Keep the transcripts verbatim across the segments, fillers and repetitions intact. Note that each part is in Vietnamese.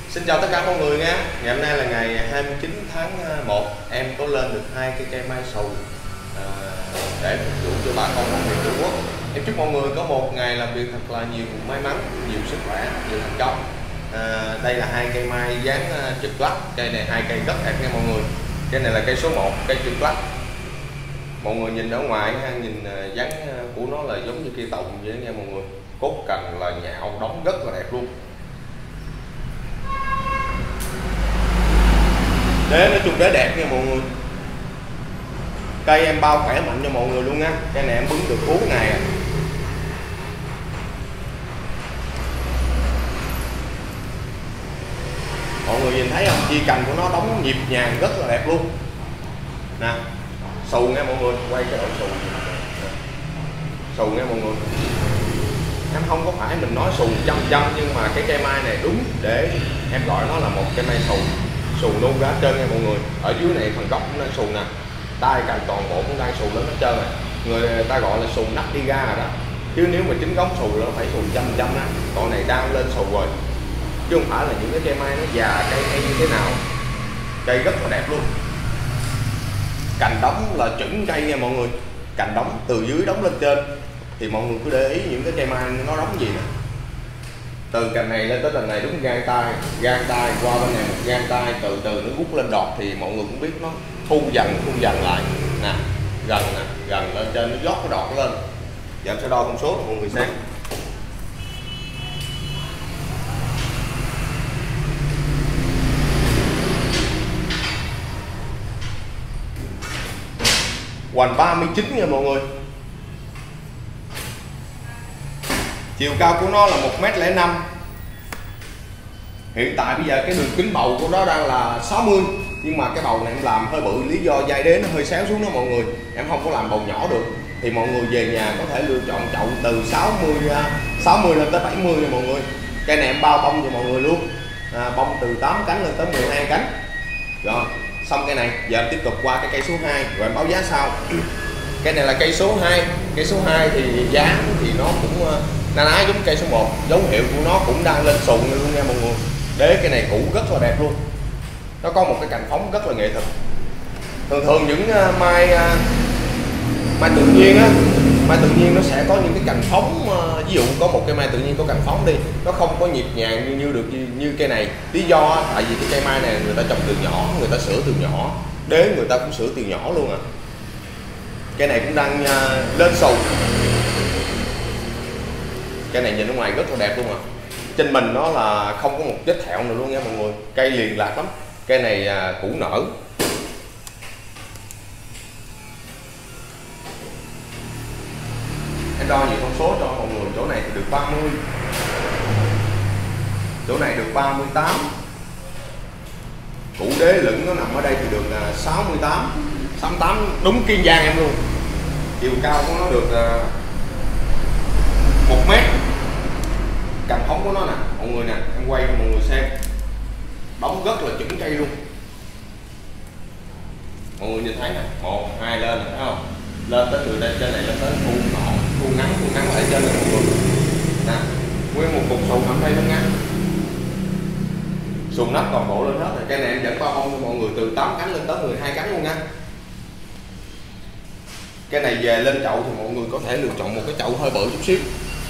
Xin chào tất cả mọi người nha. Ngày hôm nay là ngày hai mươi chín tháng một. Em có lên được hai cái cây mai sù à, để phục vụ cho bà con ở miền Trung Quốc. Em chúc mọi người có một ngày làm việc thật là nhiều may mắn, nhiều sức khỏe, nhiều thành công. à, Đây là hai cây mai dáng trực lắc. Cây này hai cây rất đẹp nha mọi người. Cây này là cây số một, cây trực lắc. Mọi người nhìn ở ngoài nhìn dáng của nó là giống như cây tùng vậy nha mọi người. Cốt cành là nhạo đóng rất là đẹp luôn. Đế nói chung đế đẹp nha mọi người. Cây em bao khỏe mạnh cho mọi người luôn nha. Cây này em bứng được bốn ngày à. Mọi người nhìn thấy không, chi cành của nó đóng nhịp nhàng rất là đẹp luôn nè. Xù nha mọi người, quay cái độ xù xù nha mọi người. Em không có phải mình nói xù trăm trăm, nhưng mà cái cây mai này đúng để em gọi nó là một cây mai xù. Xù luôn ra hết trơn nha mọi người. Ở dưới này phần gốc cũng đang xù nè, tay cành toàn bộ cũng đang xù lên hết trơn này. Người ta gọi là xù nắp đi ra rồi đó, chứ nếu mà chính gốc xù nó phải xù trăm trăm á. Con này đang lên xù rồi, chứ không phải là những cái cây mai nó già cây hay như thế nào. Cây rất là đẹp luôn. Cành đóng là chuẩn cây nha mọi người. Cành đóng từ dưới đóng lên trên, thì mọi người cứ để ý những cái cây mai nó đóng gì nè. Từ cành này lên tới cành này đúng gang tay, gang tay qua bên này một gang tay, từ từ nó rút lên đọt thì mọi người cũng biết nó thu dần thu dần lại nè, gần nè, gần lên trên nó dót cái đọt lên. Giờ em sẽ đo thông số cho mọi người xem. Hoành ba mươi chín nha mọi người. Chiều cao của nó là một mét lẻ năm. Hiện tại bây giờ cái đường kính bầu của nó đang là sáu mươi, nhưng mà cái bầu này em làm hơi bự, lý do dây đế nó hơi xéo xuống đó mọi người. Em không có làm bầu nhỏ được, thì mọi người về nhà có thể lựa chọn chậu từ sáu mươi lên tới bảy mươi nha mọi người. Cây này em bao bông cho mọi người luôn, à, bông từ tám cánh lên tới mười hai cánh. Rồi xong cây này, giờ em tiếp tục qua cái cây số hai rồi em báo giá sau. Cây này là cây số hai. Cây số hai thì giá thì nó cũng na ná giống cây số một, dấu hiệu của nó cũng đang lên sùn luôn nha mọi người. Đế cây này cũ rất là đẹp luôn, nó có một cái cành phóng rất là nghệ thuật. Thường thường những mai mai tự nhiên á, mai tự nhiên nó sẽ có những cái cành phóng. Ví dụ có một cây mai tự nhiên có cành phóng đi, nó không có nhịp nhàng như, như được như, như cây này. Lý do tại vì cái cây mai này người ta trồng từ nhỏ, người ta sửa từ nhỏ, đế người ta cũng sửa từ nhỏ luôn à. Cây này cũng đang lên sùn. Cây này nhìn ở ngoài rất là đẹp luôn à. Trên mình nó là không có một vết thẹo nào luôn nha mọi người. Cây liền lạc lắm. Cây này à, củ nở. Em đo nhiều thông số cho mọi người. Chỗ này thì được ba mươi, chỗ này được ba mươi tám. Củ đế lửng nó nằm ở đây thì được à, sáu mươi tám, sáu mươi tám đúng Kiên Giang em luôn. Chiều cao của nó được à, một mét. Cành phóng của nó nè mọi người nè, em quay cho mọi người xem, đóng rất là chuẩn cây luôn. Mọi người nhìn thấy nè, một hai lên nè, thấy không? Lên tới từ đây trên này lên tới khu ngọn, khu ngắn, khu ngắn ở trên này mọi người nè, nguyên một cục sùn ở đây nó ngắn, sùn nắp toàn bộ lên hết rồi. Cây này em dẫn bao bông cho mọi người từ tám cánh lên tới mười hai cánh luôn nha. Cái này về lên chậu thì mọi người có thể lựa chọn một cái chậu hơi bự chút xíu.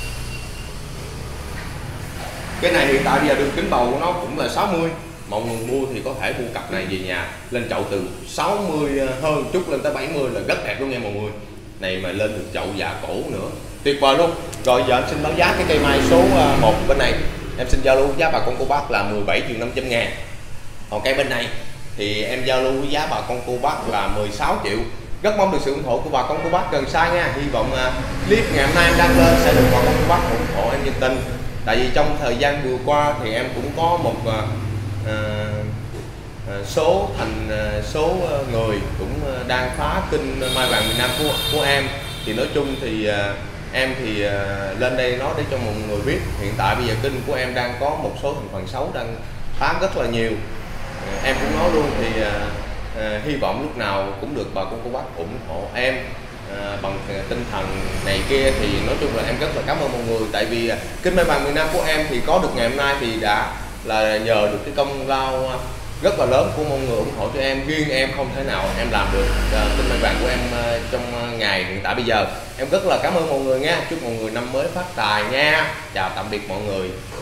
Cái này hiện tại bây giờ đường kính bầu của nó cũng là sáu mươi. Mọi người mua thì có thể mua cặp này về nhà, lên chậu từ sáu mươi hơn chút lên tới bảy mươi là rất đẹp luôn nha mọi người. Này mà lên được chậu già cổ nữa, tuyệt vời luôn. Rồi giờ em xin báo giá cái cây mai số một bên này. Em xin giao lưu giá bà con cô bác là mười bảy triệu năm trăm ngàn. Còn cây bên này thì em giao lưu với giá bà con cô bác là mười sáu triệu. Rất mong được sự ủng hộ của bà con cô bác gần xa nha. Hy vọng uh, clip ngày hôm nay em đăng lên sẽ được bà con cô bác ủng hộ em nhiệt tình. Tại vì trong thời gian vừa qua thì em cũng có một uh, uh, số thành uh, số uh, người cũng uh, đang phá kênh mai vàng miền Nam của, của em. Thì nói chung thì uh, em thì uh, lên đây nói để cho mọi người biết. Hiện tại bây giờ kênh của em đang có một số thành phần xấu đang phá rất là nhiều. uh, Em cũng nói luôn thì uh, À, hy vọng lúc nào cũng được bà con cô bác ủng hộ em à, bằng tinh thần này kia. Thì nói chung là em rất là cảm ơn mọi người. Tại vì kênh mai vàng miền Nam của em thì có được ngày hôm nay thì đã là nhờ được cái công lao rất là lớn của mọi người ủng hộ cho em. Riêng em không thể nào em làm được uh, kênh may vàng của em uh, trong ngày hiện tại bây giờ. Em rất là cảm ơn mọi người nha. Chúc mọi người năm mới phát tài nha. Chào tạm biệt mọi người.